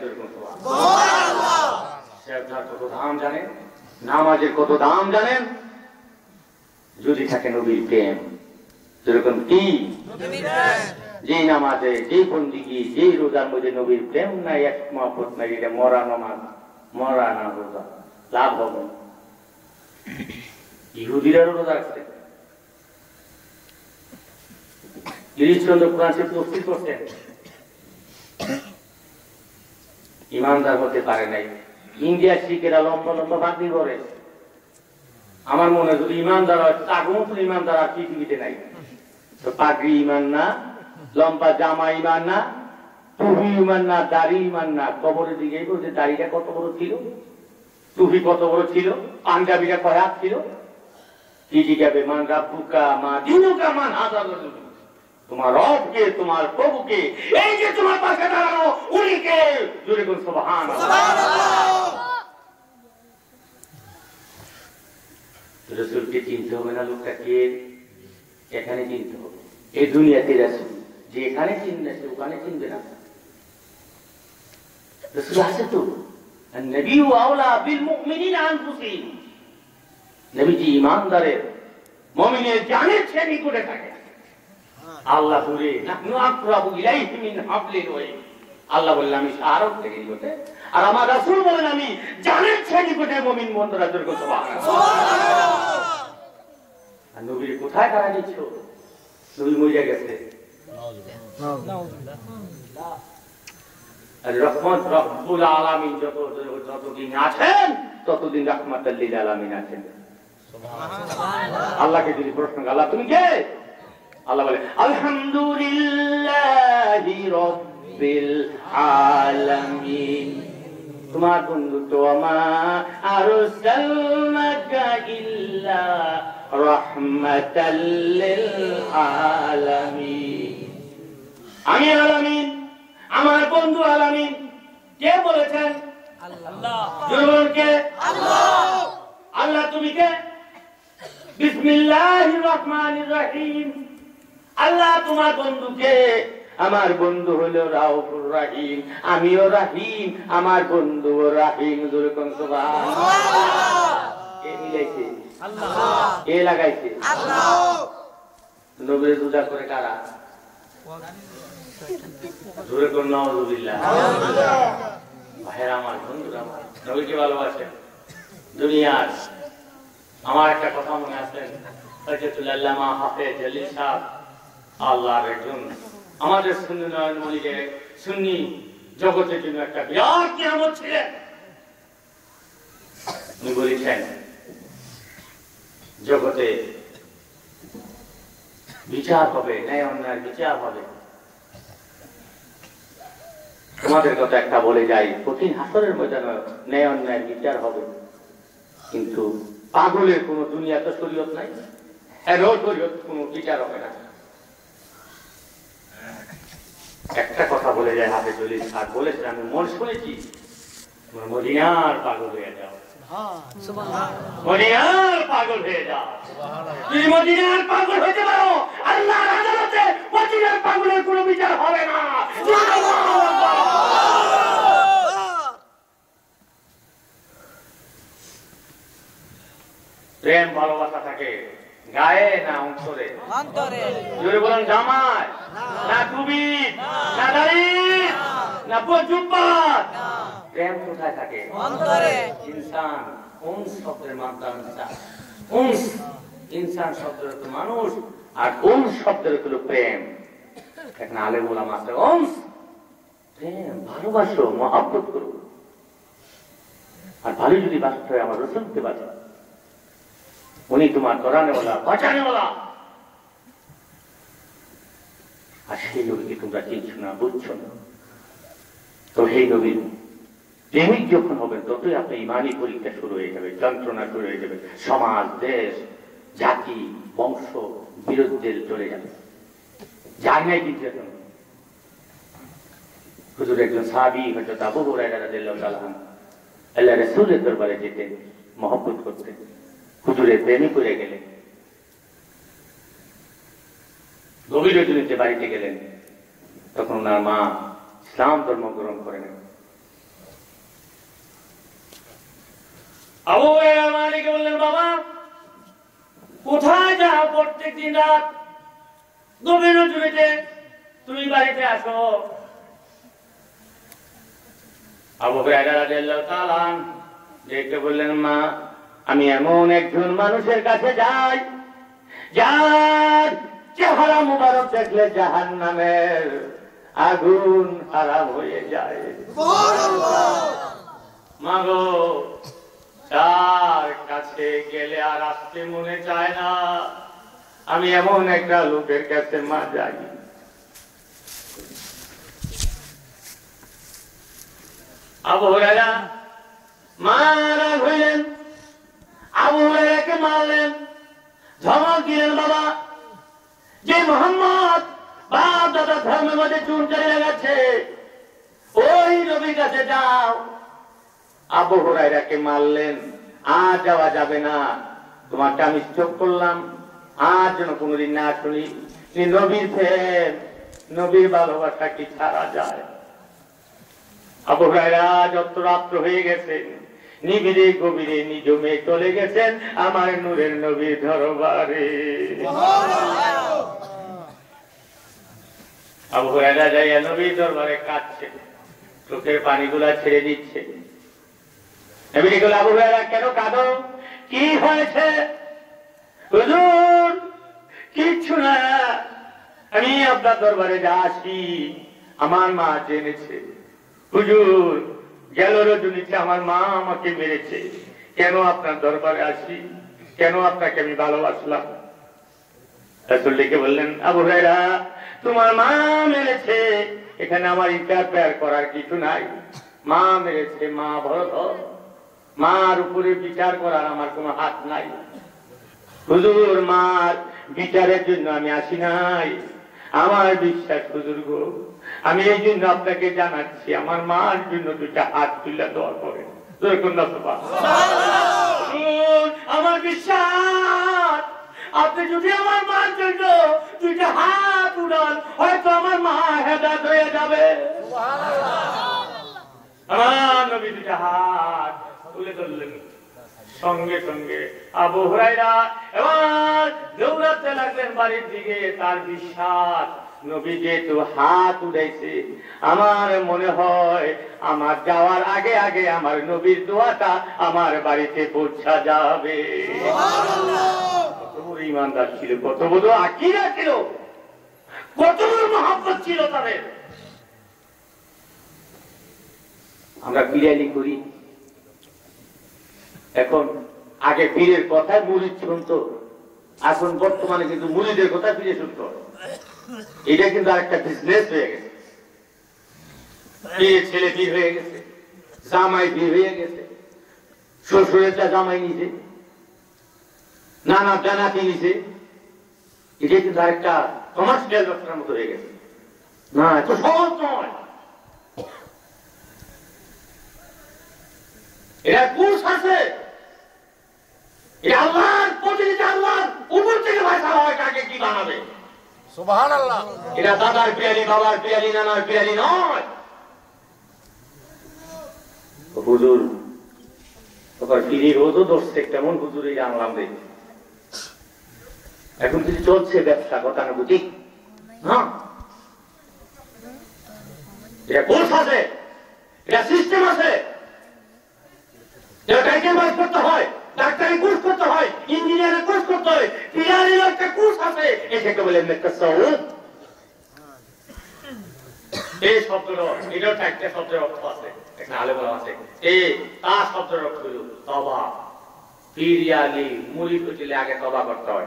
সেজদার কত দাম জানেন? নামাজের কত দাম জানেন? যদি থাকে নবীর প্রেম। যেরকম কি যে নামাজে, যে বন্দিগি, যে রোজার মধ্যে নবীর প্রেম নাই, এক মহব্বত নাই, এটা মরা নামাজ, মরা না রোজা, লাভ হবে। ইহুদিরাও রোজা রাখছে। গিরিশচন্দ্র কোরআন শরীফ তফসির করছেন, ইমানদার হতে পারে নাই। ইন্ডিয়ার শিখেরা লম্বা লম্বা বাকি করে। আমার মনে হয় যদি ইমানদার হয়, তার মতো ইমানদার আর পৃথিবীতে নাই। তো পাগড়ি ইমান না, লম্বা জামা ইমান না, টুপি ইমান না, দাড়ি ইমান না। কবরের দিকে বলছে দাড়িটা কত বড় ছিল, টুপি কত বড় ছিল, পাঞ্জাবিটা কয় হাত ছিল। কি জিজ্ঞাবে মান রাব্বুকা মা দিনুকা মান হাযা রাজুল, তোমার রবকে, তোমার প্রভুকে, এই যে তোমার পাশে দাঁড়ানো উনি কে? জোরে বলুন সুবহানাল্লাহ। রাসূলকে চিনতে হবে না, লোকটা কে এখানে চিনতে হবে। এই দুনিয়াতে রাসূল যে এখানে চিনবে সে ওখানে চিনবে না। রাসূল আছে তো, নবী আওলা বিল মুমিনিনা আনফুসিহিম, নবীজি ইমানদারের মুমিনের জানের চেয়ে নিকটে থাকে। আল্লাহ বলে নাহনু আকরাবু ইলাইহি মিন হাবলিল ওয়ারিদ, আল্লাহ বললেন আমি শারক থেকে নিকটে, আর আমার রাসূল বলেন আমি জানের চেয়ে নিকটে। মুমিন বন্ধুরা জোরে বলুন সুবহানাল্লাহ। আর নবীর কোথায় তারা নিচ্ছ? নবী মরে গেছে। আর রহমত রব্বুল আলামিন যতদিন আছেন ততদিন রাহমাতুল লিল আলামিন আছেন। আল্লাহকে যদি প্রশ্ন, আল্লাহ তুমি কে? আল্লাহ বলে আলহামদুলিল্লাহি রাব্বিল আলামিন। তোমার বন্ধু তো আমা আরসালনাকা ইল্লা রাহমাতাল লিল আলামিন। আমি আলামিন, আমার বন্ধু আলামিন। কে বলেছেন? আল্লাহ। বলুন কে? আল্লাহ। আল্লাহ তুমি কে? বিসমিল্লাহির রহমানির রহিম। আল্লাহ তোমার বন্ধু কে? আমার বন্ধু হলো রাউফুর রহিম, আমিও রহিম, আমার বন্ধু রহিম। যেরকম সুবহানাল্লাহ। কে মিলাইছে? আল্লাহ। কে লাগাইছে? আল্লাহ। নবীর পূজা করে কারা? যেরকম নাউযুবিল্লাহ। ভাইরা আমার, বন্ধুরা আমার, নবীকে ভালোবাসেন। দুনিয়ার আমার একটা কথা মনে আছে, হযরতুল আল্লামা হাফেজ জলিল সাহেব, আল্লাহর একজন আমাদের সুন্নি নয়ন মলিকের সুন্নি জগতের জন্য একটা বিরাট কিয়ামত ছিলেন। উনি বলেছেন জগতে বিচার হবে, ন্যায় অন্যায়ের বিচার হবে। তোমাদের কথা একটা বলে যাই, কঠিন হাসরের ময়দানে ন্যায় অন্যায়ের বিচার হবে। কিন্তু পাগলের কোন দুনিয়াতে শরীয়ত নাই, এরও শরীয়ত কোন বিচার হবে না। একটা কথা বলে যায় হাফেজ জলিল সাহেব বলেছেন, আমি মন শুনেছি, মদিনার পাগল হয়ে যাও, মদিনার পাগল হয়ে যাও। তুমি মদিনার পাগল হইতে পারো, আল্লাহর আদালতে মদিনার পাগলের কোনো বিচার হবে না। প্রেম ভালোবাসা থাকে গায়ে না অন্তরে? জোরে বলেন, জামায় না টুপি না দাড়ি না জুব্বাত? প্রেম কোথায় থাকে? অন্তরে। ইনসান উনস শব্দের মাধ্যমে উনস, ইনসান শব্দের তো মানুষ, আর উনস শব্দের হলো প্রেম। এখন আলেম ওলামা আছে, উনস প্রেম, ভালোবাসো, মহব্বত করো। আর ভালো যদি বাঁচতে হয় আমার রসুলকে বাঁচো, উনি তোমার করানেওয়ালা, বাঁচানেওয়ালা। আর সেই নবীকে তোমরা চিনছো না, বুঝছো না। তো সেই নবীর প্রেমিক যখন হবেন ততই আপনি ইমানি পরীক্ষা শুরু হয়ে যাবে, যন্ত্রণা শুরু হয়ে যাবে, সমাজ, দেশ, জাতি, বংশ বিরুদ্ধে চলে যাবে। যার নাই কিন্তু এখন হুজুর একজন সাহাবী হযরত আবু হুরায়রা রাদিয়াল্লাহু তাআলা আল্লাহ রাসূলের দরবারে যেতেন, মহব্বত করতেন, হুজুরের প্রেমে পড়ে গেলেন। গভীর রজনীতে বাড়িতে গেলেন, তখন ওনার মা ইসলাম ধর্ম গ্রহণ করেন। আবু হুরায়রা মালিকে বললেন, বাবা কোথায় যাও প্রত্যেক দিন রাত গভীর রজনীতে, তুমি বাড়িতে আসো। আবু হুরায়রা রাদিয়াল্লাহু তাআলা দেখে বললেন, মা আমি এমন একজন মানুষের কাছে যাই যার চেহারা মুবারক দেখলে জাহান্নামের আগুন হারাম হয়ে যায়। মা গো, তার কাছে গেলে আর আসতে মনে চায় না। আমি এমন একটা লোকের কাছে মা যাই। আবু হুরায়রা মারা হইলেন, আবু হুরায়রাকে মারলেন, ধমক দিলেন, বাবা যে মোহাম্মদ বাপ দাদা ধর্মের মধ্যে চুন চালিয়ে গেছে ওই নবীর কাছে যাও। আবু হুরায়রাকে মারলেন, আর যাওয়া যাবে না, তোমাকে আমি স্টপ করলাম, আর যেন কোনোদিন না শুনি। নবীর প্রেম, নবীর ভালোবাসা কি ছাড়া যায়? আবু হুরায়রা যত রাত্র হয়ে গেছেন, নিবিড়ে গভীরে নিজ মেয়ে চলে গেছেন আমার নূরের নবীর দরবারে। আবু হুরায়রা যাইয়া নবীর দরবারে কাঁদছে, চোখের পানিগুলা ছেড়ে দিচ্ছে। নবী বললেন, আবু হুরায়রা কেন কাঁদো, কি হয়েছে? হুজুর কিচ্ছু না, আমি আপনার দরবারে যা আসি আমার মা জেনেছে। হুজুর গেল রজনীতে আমার মা আমাকে মেরেছে, কেন আপনার দরবারে আসি, কেন আপনাকে আমি ভালোবাসলাম? রাসূল ডেকে বললেন, আবু হুরায়রা তোমার মা মেরেছে, এখানে আমার ইন্টারফেয়ার করার কিছু নাই। মা মেরেছে, মা বড় ধর, মার উপরে বিচার করার আমার কোনো হাত নাই। হুজুর মার বিচারের জন্য আমি আসি নাই, আমার বিশ্বাস হুজুর গো, আমি এই জন্য আপনাকে জানাচ্ছি আমার মার জন্য দুইটা হাত তুলে দোয়া করেন। আমার বিশ্বাস আপনি যদি আমার মার জন্য দুইটা হাত উড়ান, হয়তো আমার মা হেদায়েত হয়ে যাবে। আমার নবী দুইটা হাত তুলে ধরলেন, সঙ্গে সঙ্গে আবু হুরায়রা এবার দৌড়াতে লাগলেন বাড়ির দিকে। তার বিশ্বাস নবী যেহেতু হাত উঠাইছে, আমার মনে হয় আমার যাওয়ার আগে আগে আমার নবীর দোয়াটা আমার বাড়িতে পৌঁছা যাবে। কত বড় ইমানদার ছিল, কত বড় আকীদা ছিল, কত বড় মহব্বত ছিল তাদের। আমরা বিরিয়ানি করি এখন, আগে পীরের কথায় মুরিদ শুনতো, এখন বর্তমানে কিন্তু মুরিদের কথা পীরে শুনতো। এটা কিন্তু আরেকটা বিজনেস হয়ে গেছে। পীরের ছেলে পীর হয়ে গেছে, জামাই পীর হয়ে গেছে, শ্বশুরেরটা জামাই নিছে, নানা জানাতি নিছে। এটা কিন্তু আরেকটা কমার্শিয়াল ব্যবসার মতো হয়ে গেছে। না, এত সহজ নয়। এরা কোর্স আছে, আল্লাহর প্রতিনিধি, আল্লাহর উপর থেকে ভাষা হয় কাকে কি বানাবে। সুবহানাল্লাহ। এটা দাদার পিয়ালি, বাবার পিয়ালি, নানার পিয়ালি নয়। হুজুর তোমার পিড়ি রোজও ধরছে, কেমন হুজুরই জানলাম রে। এখন কিছু চলছে ব্যবসা গতানুগতিক, হ্যাঁ এটা কোর্স আছে, এটা সিস্টেম আছে। করতে হয়, ডাক্তারি কোর্স করতে হয়, ইঞ্জিনিয়ারিং কোর্স করতে হয়, পিয়ারির একটা কোর্স আছে, এটাকে বলে তাসাউফ। এই শব্দটা, এটাও একটা শব্দের অর্থ আছে, একটা আলেম আছে। এই তার শব্দের অর্থ হল তওবা। পিয়ালি মুরিদ হতে আগে তওবা করতে হয়।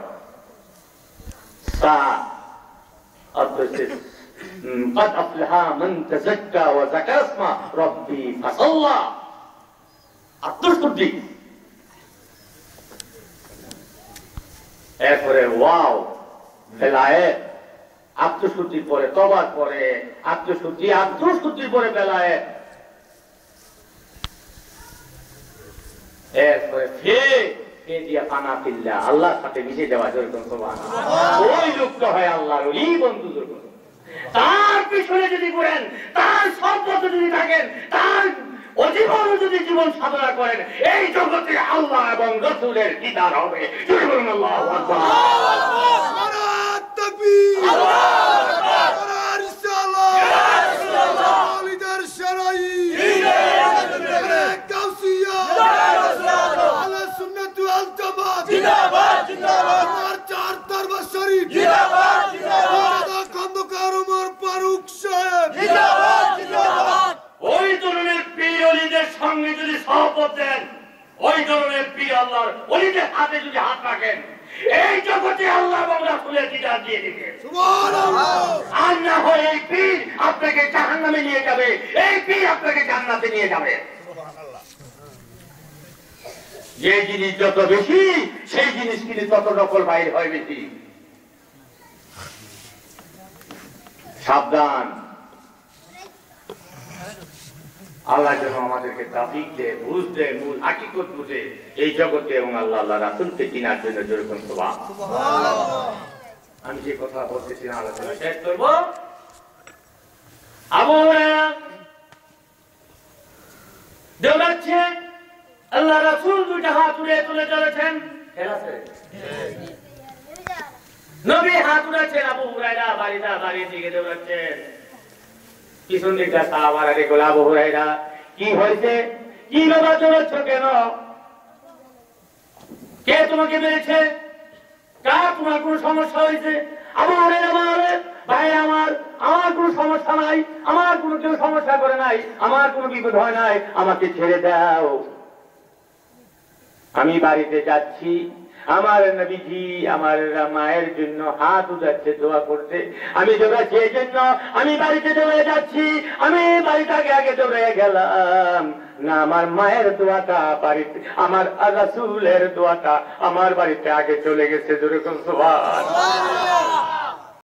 সা অর্থ হচ্ছে قد أفلح من تزكى وذكر اسم ربي فصلى। আত্মশুদ্ধি। এরপরে ওয়াও ফেলায়েত, আত্মশুদ্ধির পরে, তবার পরে, আত্মশুদ্ধির পরে বেলায় এরপরে আল্লাহর সাথে মিশে যাওয়া, যেরকম ওই লোকটা হয় আল্লাহর ওই বন্ধু। তার পিছনে যদি করেন, তার সম্পদ যদি থাকেন, তার অজীবন যদি জীবন সাধনা করেন, এই জগতে আল্লাহ এবং রাসূলের দিদার হবে। আল্লাহু আকবার। ওই ধরনের পীর ওলিদের সঙ্গে যদি সহবত দেন, ওই ধরনের পীর আল্লাহর ওলিদের হাতে যদি হাত রাখেন, এই জগতে আল্লাহ এবং রাসূলের দিদার দিয়ে দিবে। আর না হয় এই পীর আপনাকে জাহান্নামে নিয়ে যাবে, এই পীর আপনাকে জান্নাতে নিয়ে যাবে। যে জিনিস যত বেশি, সেই জিনিস কিন্তু তত নকল বাইর হয় বেশি। সাবধান। আল্লাহ যেন আমাদেরকে তাফিক দেয়, বুঝ দেয়, মূল হাকিকত বুঝে এই জগতে এবং আল্লাহ রাসূলকে চিনার জন্য যেরকম সুবহানাল্লাহ। আমি যে কথা বলতেছিলাম আলোচনা শেষ করব। আবু হুরায়রা দৌড়াচ্ছে, আল্লাহ রাসূল দুইটা হাত উড়িয়ে তুলে চলেছেন, নবী হাত উড়াচ্ছেন, আবু হুরায়রা বাড়ির দিকে দৌড়াচ্ছেন। পিছন দিকটা সাহাবারা দেখল, আবু হুরায়রা কি হয়েছে, কি বাবা দৌড়াচ্ছ কেন, কে তোমাকে মেরেছে, কার তোমার কোন সমস্যা হয়েছে? আবু হুরায়রা বলে, ভাই আমার কোন সমস্যা নাই, আমার কোনো কেউ সমস্যা করে নাই, আমার কোনো বিপদ হয় নাই, আমাকে ছেড়ে দাও, আমি বাড়িতে যাচ্ছি। আমার নবীজি আমার মায়ের জন্য হাত উঠাচ্ছে দোয়া করতে, আমি দৌড়াচ্ছি, এই জন্য আমি বাড়িতে দৌড়ে যাচ্ছি। আমি বাড়িটাকে আগে দৌড়ে গেলাম না, আমার মায়ের দোয়াটা বাড়িতে, আমার রাসূলের দোয়াটা আমার বাড়িতে আগে চলে গেছে। যেরকম সুবহানাল্লাহ।